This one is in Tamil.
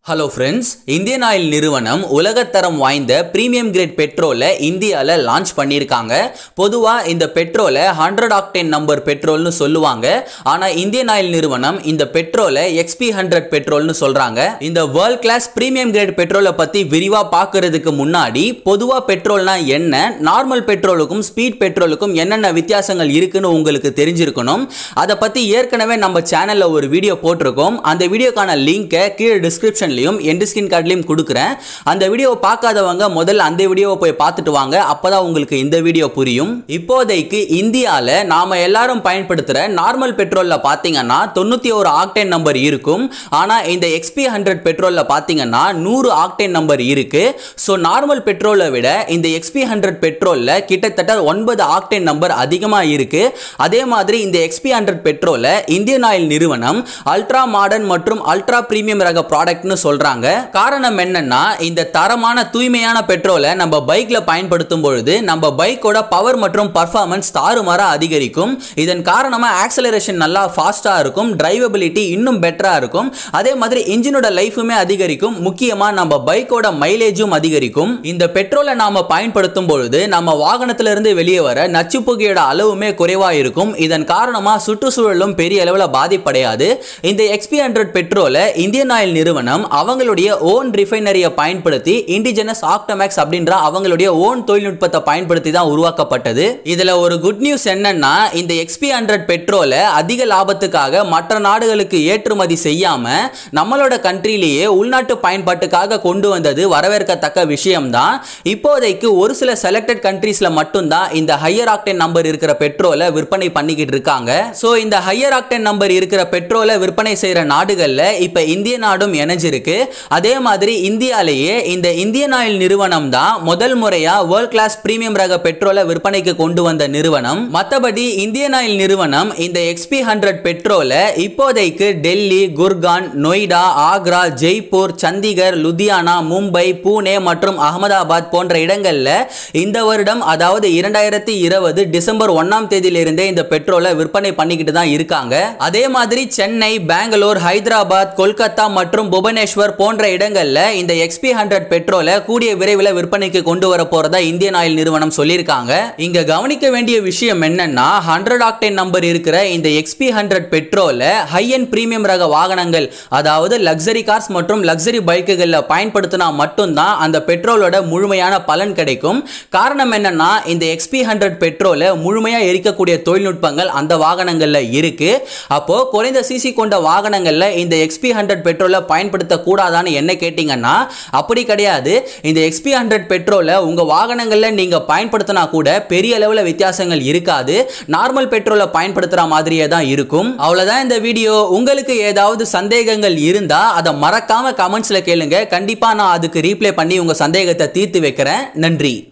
ஹலோ ஃப்ரெண்ட்ஸ், இந்தியன் ஆயில் நிறுவனம் உலகத்தரம் வாய்ந்த பிரீமியம் கிரேட் பெட்ரோலை இந்தியாவில் லான்ச் பண்ணியிருக்காங்க. பொதுவாக இந்த பெட்ரோலை 100 ஆக்டேன் நம்பர் பெட்ரோல்னு சொல்லுவாங்க. ஆனால் இந்தியன் ஆயில் நிறுவனம் இந்த பெட்ரோலை XP100 பெட்ரோல்னு சொல்கிறாங்க. இந்த வேர்ல்ட் கிளாஸ் பிரீமியம் கிரேட் பெட்ரோலை பற்றி விரிவாக பார்க்கறதுக்கு முன்னாடி பொதுவாக பெட்ரோல்னா என்ன, நார்மல் பெட்ரோலுக்கும் ஸ்பீட் பெட்ரோலுக்கும் என்னென்ன வித்தியாசங்கள் இருக்குன்னு உங்களுக்கு தெரிஞ்சிருக்கணும். அதை பற்றி ஏற்கனவே நம்ம சேனலில் ஒரு வீடியோ போட்டிருக்கோம். அந்த வீடியோக்கான லிங்கை கீழே டிஸ்கிரிப்ஷன் எண்ட் ஸ்கிரீன் கார்டுலயும் கொடுக்கிறேன். அந்த வீடியோவை பார்க்காதவங்க முதல்ல அந்த வீடியோவை போய் பார்த்துட்டு வாங்க. அப்பதான் உங்களுக்கு இந்த வீடியோ புரியும். இப்போதைக்கு இந்தியாவில் நாம எல்லாரும் பயன்படுத்துற நார்மல் பெட்ரோல்ல பாத்தீங்கன்னா 91 ஆக்டேன் நம்பர் இருக்கும். ஆனா இந்த XP100 பெட்ரோல்ல பாத்தீங்கன்னா 100 ஆக்டேன் நம்பர் இருக்கு. சோ நார்மல் பெட்ரோலை விட இந்த XP100 பெட்ரோல்ல கிட்டத்தட்ட 9 ஆக்டேன் நம்பர் அதிகமா இருக்கு. அதே மாதிரி இந்த XP100 பெட்ரோலை இந்தியன் ஆயில் நிறுவனம் அல்ட்ரா மாடர்ன் மற்றும் அல்ட்ரா பிரீமியம் ரக ப்ராடக்ட்னு சொல்றாங்க. காரணம் என்னன்னா, இந்த தரமான தூய்மையான பெட்ரோலை நம்ம பைக்ல பயன்படுத்தும் பொழுது நம்ம பைக்கோட பவர் மற்றும் பர்ஃபார்மன்ஸ் தாறுமாறா அதிகரிக்கும். இதன் காரணமா ஆக்சலரேஷன் நல்லா ஃபாஸ்டா இருக்கும், டிரைவபிலிட்டி இன்னும் பெட்டரா இருக்கும். அதே மாதிரி இன்ஜினோட லைஃபுமே அதிகரிக்கும். முக்கியமா நம்ம பைக்கோட மைலேஜும் அதிகரிக்கும். இந்த பெட்ரோலை நாம பயன்படுத்தும் பொழுது நம்ம வாகனத்திலிருந்து வெளியே வர நச்சு புகையோட அளவுமே குறைவா இருக்கும். இதன் காரணமா சுற்றுச்சூழலும் பெரிய அளவில் பாதிப்படையாது. இந்த XP100 பெட்ரோலை இந்தியன் ஆயில் நிறுவனம் அவங்களுடைய ஓன் ரிஃபைனரியை பயன்படுத்தி இண்டிஜினஸ் ஆக்டோமேக்ஸ் அப்படின்ற அவங்களுடைய ஓன் தொழில்நுட்பத்தை பயன்படுத்தி தான் உருவாக்கப்பட்டது. இதுல ஒரு குட் நியூஸ் என்னன்னா, இந்த XP100 பெட்ரோலை அதிக லாபத்துக்காக மற்ற நாடுகளுக்கு ஏற்றுமதி செய்யாம நம்மளோட கண்ட்ரிலேயே உள்நாட்டு பயன்பாட்டுக்காக கொண்டு வந்தது வரவேற்கத்தக்க விஷயம் தான். இப்போதைக்கு ஒரு சில செலக்டட் கண்ட்ரீஸ்ல மட்டும்தான் இந்த ஹையர் ஆக்டேன் நம்பர் இருக்கிற பெட்ரோலை விற்பனை பண்ணிக்கிட்டு இருக்காங்க. சோ இந்த ஹையர் ஆக்டேன் நம்பர் இருக்கிற பெட்ரோலை விற்பனை செய்யற நாடுகள்ல இப்ப இந்திய நாடும் இணைஞ்சிருக்கு. அதே மாதிரி இந்தியாலேயே இந்த இந்தியன் ஆயில் நிறுவனம் தான் முதல் முறையா வேர்ல்ட் கிளாஸ் பிரீமியம் ரக பெட்ரோலை விற்பனைக்கு கொண்டு வந்த நிறுவனம். மற்றபடி இந்தியன் ஆயில் நிறுவனம் இந்த XP100 பெட்ரோலை இப்போதைக்கு டெல்லி, குர்கான், நொய்டா, ஆக்ரா, ஜெய்ப்பூர், சண்டிகர், லுதியானா, மும்பை, பூனே மற்றும் அகமதாபாத் போன்ற இடங்கள்ல இந்த வருடம், அதாவது 2020 டிசம்பர் 1ஆம் தேதியிலிருந்தே இந்த பெட்ரோலை விற்பனை பண்ணிக்கிட்டு தான் இருக்காங்க. அதே மாதிரி சென்னை, பெங்களூர், ஹைதராபாத், கொல்கத்தா மற்றும் புவனேஸ்வர் போன்ற இடங்கள்ல இந்த XP100 பெட்ரோலை கூடிய விரைவில் விற்பனைக்கு கொண்டு வர போறதா இந்தியன் ஆயில் நிறுவனம் சொல்லியிருக்காங்க. இங்க கவனிக்க வேண்டிய விஷயம் என்னன்னா, 100 ஆக்டேன் நம்பர் இருக்கிற இந்த XP100 பெட்ரோலை ஹை அண்ட் பிரீமியம் ரக வாகனங்கள், அதாவது லக்ஸரி கார்ஸ் மற்றும் லக்ஸரி பைக்குகள்ல பயன்படுத்தினா மட்டும்தான் அந்த பெட்ரோலோட முழுமையான பலன் கிடைக்கும். காரணம் என்னன்னா, இந்த XP100 பெட்ரோலை முழுமையா எரிக்கக்கூடிய தொழில்நுட்பங்கள் அந்த வாகனங்கள்ல இருக்கு. அப்போ குறைந்த சிசி கொண்ட வாகனங்கள்ல இந்த XP100 பெட்ரோலை பயன்படுத்த கூடாதான்னு என்ன கேட்டீங்கன்னா, அப்படி கிடையாது. இந்த XP100 பெட்ரோலை உங்க வாகனங்கள்ல நீங்க பயன்படுத்தினா கூட பெரிய அளவுல வித்தியாசங்கள் இருக்காது. நார்மல் பெட்ரோலை பயன்படுத்துற மாதிரியே தான் இருக்கும். அவ்வளவுதான் இந்த வீடியோ. உங்களுக்கு ஏதாவது சந்தேகங்கள் இருந்தா அதை மறக்காம கமெண்ட்ஸ்ல கேளுங்க. கண்டிப்பா நான் அதுக்கு ரீப்ளை பண்ணி உங்க சந்தேகத்தை தீர்த்து வைக்கிறேன். நன்றி.